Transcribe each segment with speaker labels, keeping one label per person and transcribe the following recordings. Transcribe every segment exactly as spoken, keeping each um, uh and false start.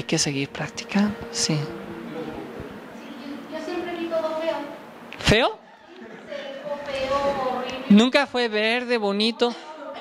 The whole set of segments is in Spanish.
Speaker 1: hay que seguir practicando, sí.
Speaker 2: Yo siempre vi todo feo.
Speaker 1: ¿Feo?
Speaker 2: Seco, feo, horrible.
Speaker 1: Nunca fue verde, bonito.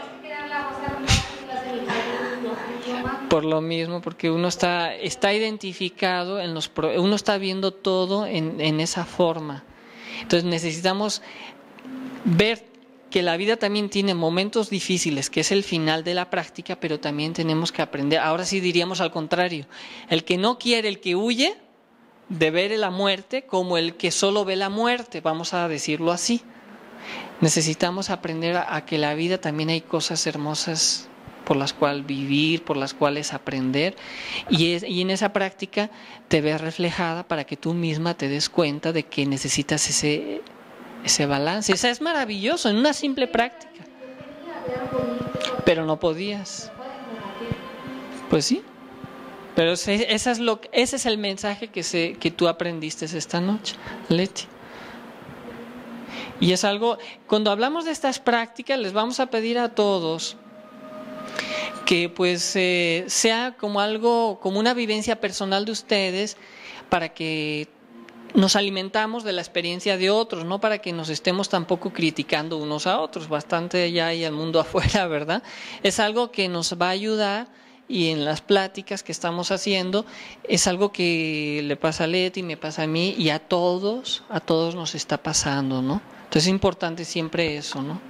Speaker 1: Por lo mismo, porque uno está, está identificado, en los pro, uno está viendo todo en, en esa forma. Entonces necesitamos ver que la vida también tiene momentos difíciles, que es el final de la práctica, pero también tenemos que aprender. Ahora sí diríamos al contrario, el que no quiere, el que huye de ver la muerte, como el que solo ve la muerte, vamos a decirlo así. Necesitamos aprender a, a que la vida también hay cosas hermosas por las cuales vivir, por las cuales aprender, y, es, y en esa práctica te ves reflejada para que tú misma te des cuenta de que necesitas ese, ese balance. Eso es maravilloso, en una simple práctica. Pero no podías. Pues sí. Pero ese, esa es lo, ese es el mensaje que, se, que tú aprendiste esta noche, Leti. Y es algo, cuando hablamos de estas prácticas, les vamos a pedir a todos que pues eh, sea como algo, como una vivencia personal de ustedes, para que nos alimentamos de la experiencia de otros, no para que nos estemos tampoco criticando unos a otros, bastante ya hay al mundo afuera, ¿verdad? Es algo que nos va a ayudar, y en las pláticas que estamos haciendo, es algo que le pasa a Leti, me pasa a mí, y a todos, a todos nos está pasando, ¿no? Entonces es importante siempre eso, ¿no?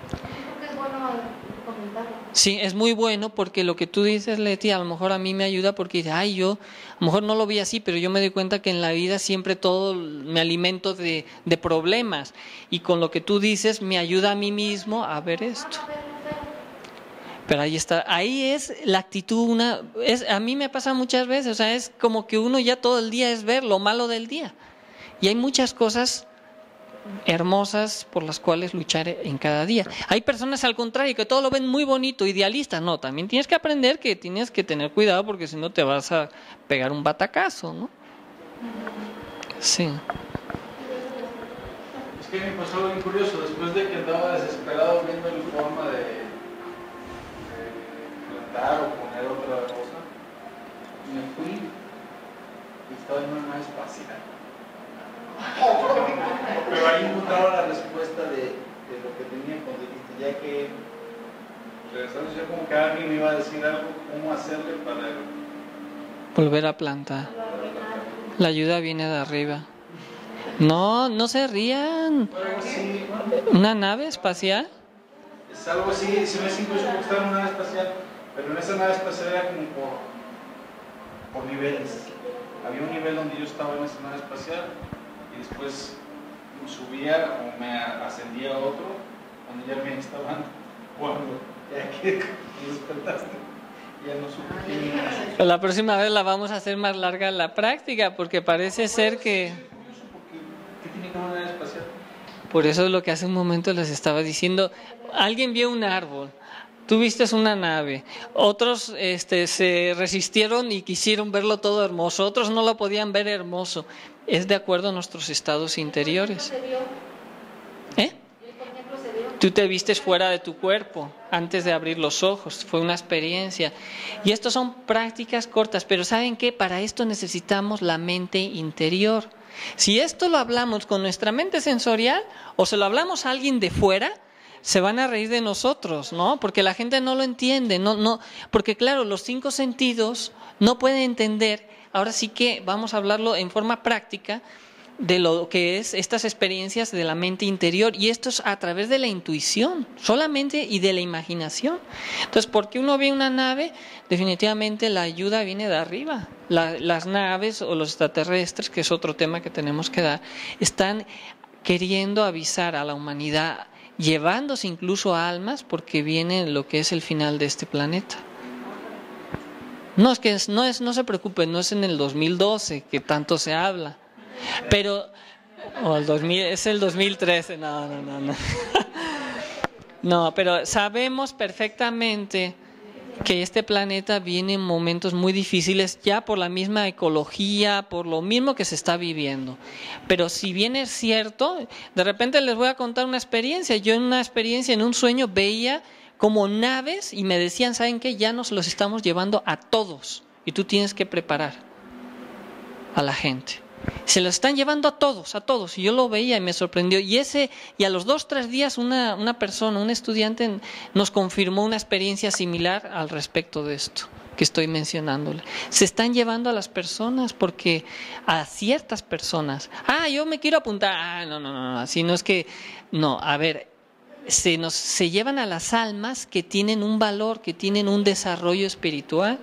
Speaker 1: Sí, es muy bueno, porque lo que tú dices, Leti, a lo mejor a mí me ayuda, porque ay, yo a lo mejor no lo vi así, pero yo me doy cuenta que en la vida siempre todo me alimento de, de problemas, y con lo que tú dices me ayuda a mí mismo a ver esto. Pero ahí está, ahí es la actitud, una, es, a mí me pasa muchas veces, o sea, es como que uno ya todo el día es ver lo malo del día, y hay muchas cosas hermosas por las cuales luchar en cada día. Hay personas al contrario que todo lo ven muy bonito, idealista. No, también tienes que aprender que tienes que tener cuidado, porque si no te vas a pegar un batacazo, ¿no? Sí.
Speaker 3: Es que me pasó algo bien curioso. Después de que andaba desesperado viendo la forma de, de plantar o poner otra cosa, me fui y estaba en una nave espacial. Pero ahí encontraba la respuesta de, de lo que tenía cuando dijiste, ya que regresamos, ya como que alguien me iba a decir algo, cómo hacerle para el...
Speaker 1: volver a plantar. La ayuda viene de arriba. No, no se rían.
Speaker 3: Sí,
Speaker 1: ¿Una nave espacial?
Speaker 3: es algo así, se me hace incluso como estar en una nave espacial, pero en esa nave espacial era como por, por niveles. Había un nivel donde yo estaba en esa nave espacial, y después subía o me ascendía a otro cuando ya me estaban jugando. Ya que despertaste, ya no supe quién era.
Speaker 1: Pero la próxima vez la vamos a hacer más larga la práctica, porque parece ser que...
Speaker 3: ¿Qué tiene que ver una nave espacial?
Speaker 1: Por eso es lo que hace un momento les estaba diciendo. Alguien vio un árbol, tú viste una nave, otros este, se resistieron y quisieron verlo todo hermoso, otros no lo podían ver hermoso. Es de acuerdo a nuestros estados interiores. ¿Eh? Tú te vistes fuera de tu cuerpo antes de abrir los ojos, fue una experiencia. Y estas son prácticas cortas, pero ¿saben qué? Para esto necesitamos la mente interior. Si esto lo hablamos con nuestra mente sensorial, o se lo hablamos a alguien de fuera, se van a reír de nosotros, ¿no? Porque la gente no lo entiende, no, no, porque claro, los cinco sentidos no pueden entender. Ahora sí que vamos a hablarlo en forma práctica de lo que es estas experiencias de la mente interior, y esto es a través de la intuición solamente y de la imaginación. Entonces, porque uno ve una nave, definitivamente la ayuda viene de arriba. La, las naves o los extraterrestres, que es otro tema que tenemos que dar, están queriendo avisar a la humanidad, llevándose incluso almas, porque viene lo que es el final de este planeta. No es que es, no es, no se preocupen, no es en el dos mil doce que tanto se habla, pero o el dos mil, es el dos mil trece, no, no, no, no. No, pero sabemos perfectamente que este planeta viene en momentos muy difíciles, ya por la misma ecología, por lo mismo que se está viviendo. Pero si bien es cierto, de repente les voy a contar una experiencia. Yo en una experiencia, en un sueño, veía como naves y me decían, ¿saben qué? Ya nos los estamos llevando a todos. y tú tienes que preparar a la gente. Se lo están llevando a todos, a todos, y yo lo veía y me sorprendió. Y ese y a los dos, tres días una, una persona, un estudiante nos confirmó una experiencia similar al respecto de esto que estoy mencionándole. Se están llevando a las personas porque a ciertas personas, ah, yo me quiero apuntar, ah, no, no, no, no, así no es que, no, a ver, se, nos, se llevan a las almas que tienen un valor, que tienen un desarrollo espiritual.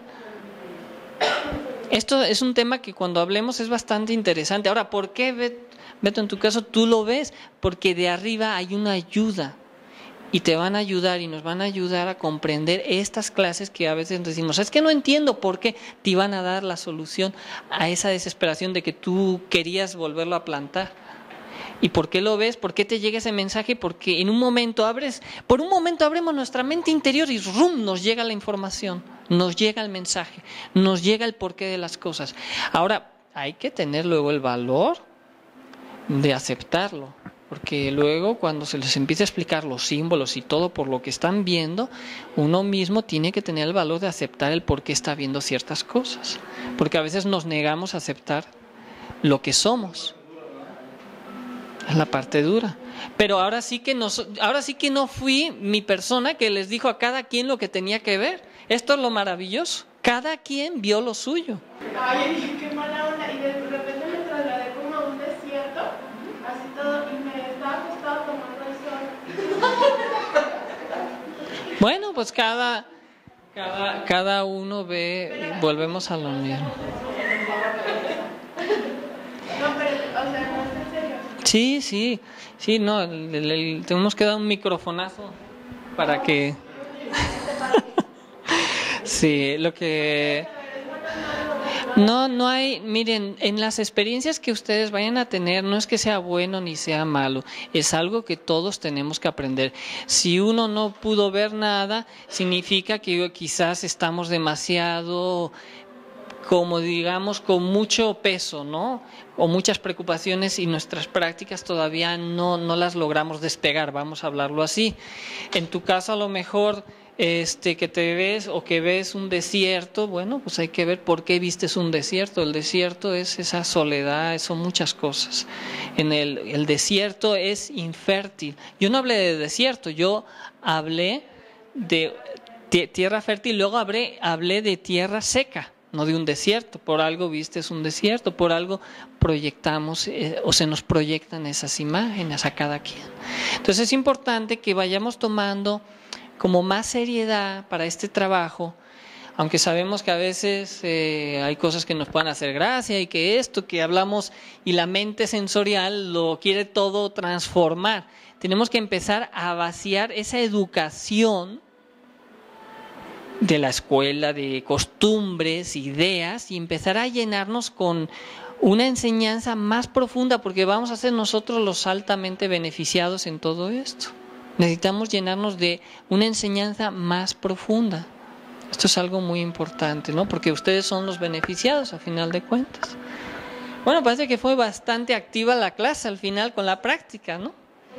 Speaker 1: Esto es un tema que cuando hablemos es bastante interesante. Ahora, ¿por qué, Beto, en tu caso tú lo ves? Porque de arriba hay una ayuda y te van a ayudar y nos van a ayudar a comprender estas clases que a veces decimos, es que no entiendo por qué, te van a dar la solución a esa desesperación de que tú querías volverlo a plantar. ¿Y por qué lo ves? ¿Por qué te llega ese mensaje? Porque en un momento abres, por un momento abrimos nuestra mente interior y ¡rum!, nos llega la información, nos llega el mensaje, nos llega el porqué de las cosas. Ahora, hay que tener luego el valor de aceptarlo, porque luego cuando se les empieza a explicar los símbolos y todo por lo que están viendo, uno mismo tiene que tener el valor de aceptar el por qué está viendo ciertas cosas, porque a veces nos negamos a aceptar lo que somos. Es la parte dura. Pero ahora sí que no, ahora sí que no fui mi persona que les dijo a cada quien lo que tenía que ver. Esto es lo maravilloso. Cada quien vio lo suyo.
Speaker 2: Ay, dije, qué mala onda. Y de repente me trasladé como a un desierto, así todo, y me estaba acostado tomando el sol.
Speaker 1: Bueno, pues cada, cada, cada uno ve, volvemos a lo mismo.
Speaker 2: No, pero, o sea, no es en serio.
Speaker 1: Sí, sí, sí, no, le, le, tenemos que dar un microfonazo para que... Sí, lo que... No, no hay, miren, en las experiencias que ustedes vayan a tener, no es que sea bueno ni sea malo, es algo que todos tenemos que aprender. Si uno no pudo ver nada, significa que quizás estamos demasiado, como digamos, con mucho peso, ¿no? O muchas preocupaciones y nuestras prácticas todavía no, no las logramos despegar, vamos a hablarlo así. En tu caso a lo mejor... Este, que te ves o que ves un desierto, bueno, pues hay que ver por qué vistes un desierto. El desierto es esa soledad, son muchas cosas. En el, el desierto es infértil. Yo no hablé de desierto, yo hablé de tierra fértil, luego hablé, hablé de tierra seca, no de un desierto. Por algo vistes un desierto, por algo proyectamos eh, o se nos proyectan esas imágenes a cada quien. Entonces es importante que vayamos tomando como más seriedad para este trabajo, aunque sabemos que a veces eh, hay cosas que nos pueden hacer gracia y que esto que hablamos y la mente sensorial lo quiere todo transformar. Tenemos que empezar a vaciar esa educación de la escuela, de costumbres, ideas, y empezar a llenarnos con una enseñanza más profunda, porque vamos a ser nosotros los altamente beneficiados en todo esto. Necesitamos llenarnos de una enseñanza más profunda. Esto es algo muy importante, ¿no? Porque ustedes son los beneficiados a final de cuentas. Bueno, parece que fue bastante activa la clase al final con la práctica, ¿no?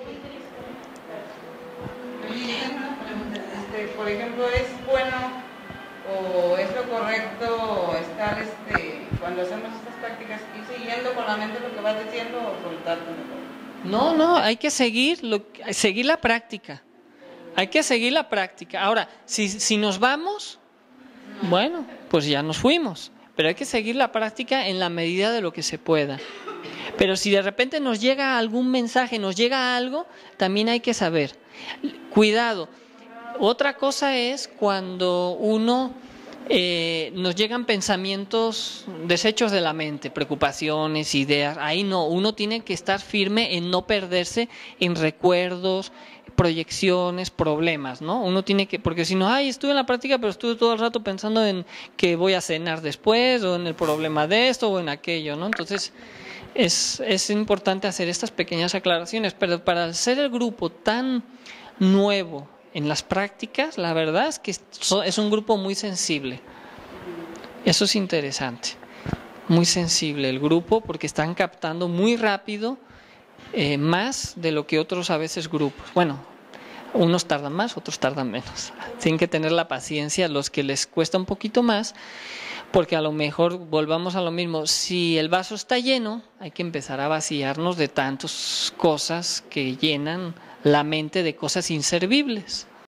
Speaker 4: Este, por ejemplo, ¿es bueno o es lo correcto estar este, cuando hacemos estas prácticas ir siguiendo con la mente lo que vas diciendo o soltarte mejor?
Speaker 1: No, no, hay que seguir, lo, seguir la práctica. Hay que seguir la práctica. Ahora, si, si nos vamos, bueno, pues ya nos fuimos. Pero hay que seguir la práctica en la medida de lo que se pueda. Pero si de repente nos llega algún mensaje, nos llega algo, también hay que saber. Cuidado. Otra cosa es cuando uno... Eh, nos llegan pensamientos, desechos de la mente, preocupaciones, ideas. Ahí no, uno tiene que estar firme en no perderse en recuerdos, proyecciones, problemas, ¿no? Uno tiene que, porque si no, ay, estuve en la práctica, pero estuve todo el rato pensando en que voy a cenar después, o en el problema de esto, o en aquello, ¿no? Entonces, es, es importante hacer estas pequeñas aclaraciones, pero para ser el grupo tan nuevo en las prácticas, la verdad es que es un grupo muy sensible. Eso es interesante. Muy sensible el grupo porque están captando muy rápido, eh, más de lo que otros a veces grupos. Bueno, Unos tardan más, otros tardan menos. Tienen que tener la paciencia los que les cuesta un poquito más, porque a lo mejor volvamos a lo mismo. Si el vaso está lleno, hay que empezar a vaciarnos de tantas cosas que llenan la mente de cosas inservibles.